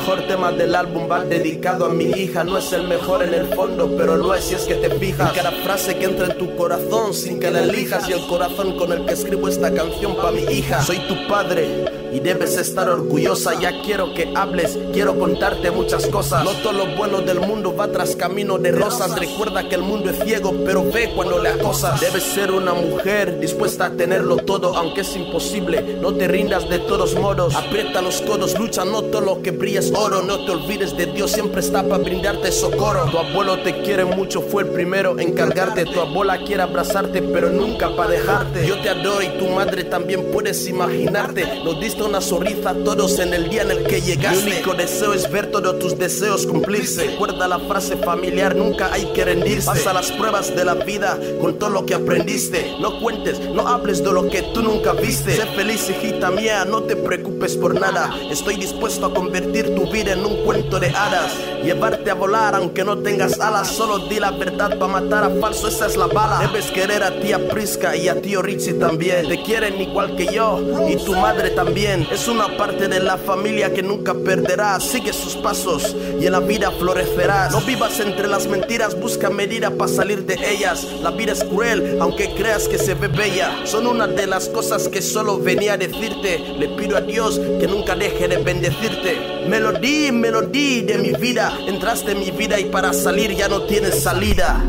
mejor tema del álbum va dedicado a mi hija. No es el mejor en el fondo, pero lo es si es que te fijas. Cada frase que entra en tu corazón sin que la elijas, y el corazón con el que escribo esta canción pa' mi hija. Soy tu padre y debes estar orgullosa. Ya quiero que hables, quiero contarte muchas cosas. No todo lo bueno del mundo va tras camino de rosas. Recuerda que el mundo es ciego, pero ve cuando le acosas. Debes ser una mujer dispuesta a tenerlo todo, aunque es imposible. No te rindas de todos modos. Aprieta los codos, lucha, no todo lo que brilla es oro. No te olvides de Dios, siempre está para brindarte socorro. Tu abuelo te quiere mucho, fue el primero en cargarte. Tu abuela quiere abrazarte, pero nunca para dejarte. Yo te adoro y tu madre también puedes imaginarte. Nos diste una sonrisa a todos en el día en el que llegaste. Mi único deseo es ver todos tus deseos cumplirse. Recuerda la frase familiar, nunca hay que rendirse. Pasa las pruebas de la vida con todo lo que aprendiste. No cuentes, no hables de lo que tú nunca viste. Sé feliz, hijita mía, no te preocupes por nada. Estoy dispuesto a convertir tu vida en un cuento de hadas, llevarte a volar aunque no tengas alas. Solo di la verdad pa' matar a falso, esa es la bala. Debes querer a tía Prisca y a tío Richie también. Te quieren igual que yo y tu madre también. Es una parte de la familia que nunca perderás. Sigue sus pasos y en la vida florecerás. No vivas entre las mentiras, busca medida para salir de ellas. La vida es cruel, aunque creas que se ve bella. Son una de las cosas que solo venía a decirte. Le pido a Dios que nunca deje de bendecirte. Melodía de mi vida. Entraste en mi vida y para salir ya no tienes salida.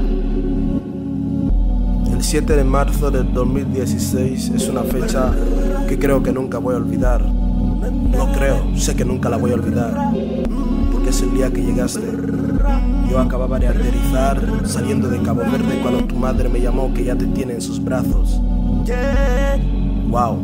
El 7 de marzo del 2016 es una fecha que creo que nunca voy a olvidar. No creo, sé que nunca la voy a olvidar, porque es el día que llegaste. Yo acababa de aterrizar saliendo de Cabo Verde cuando tu madre me llamó que ya te tiene en sus brazos. Wow.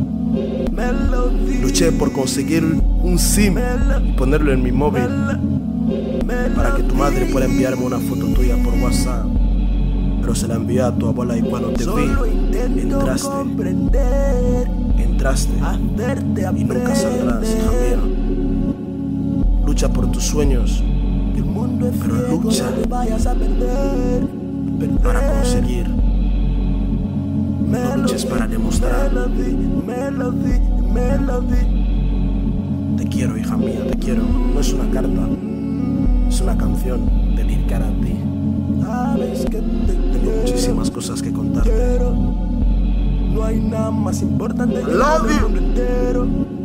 Luché por conseguir un SIM y ponerlo en mi móvil para que tu madre pueda enviarme una foto tuya por WhatsApp. Pero se la envió a tu abuela y cuando te vi, entraste y nunca saldrás, hija mía. Lucha por tus sueños, pero lucha para conseguir. No luches para demostrar. Te quiero, hija mía, te quiero. No es una carta, es una canción dedicada a ti. Tengo muchísimas cosas que contarte. No hay nada más importante que el mundo entero.